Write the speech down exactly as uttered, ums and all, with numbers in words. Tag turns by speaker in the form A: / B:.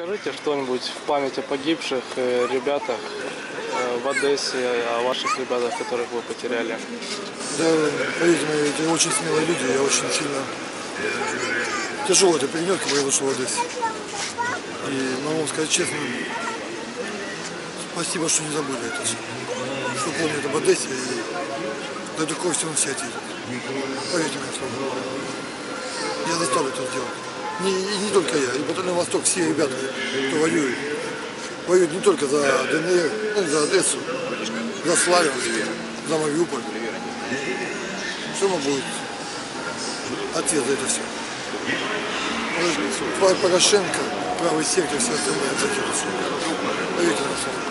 A: Расскажите что-нибудь в память о погибших э, ребятах э, в Одессе, о ваших ребятах, которых вы потеряли.
B: Да, поверьте мне, это очень смелые люди, я очень сильно тяжело это принес, когда я вышел в Одессе. И могу вам сказать честно, спасибо, что не забыли это, что помнят об Одессе и до такого всего все ответят. Поверьте мне, слово. Я заставлю это сделать. Не, и не только я, и Батальон Восток, все ребята, кто воюет, воюют не только за ДНР, но и за Одессу, за Славянск, за Мариуполь. Что ему будет ответ за это все? Может, Порошенко, правый сектор, все остальное, поверьте на слово.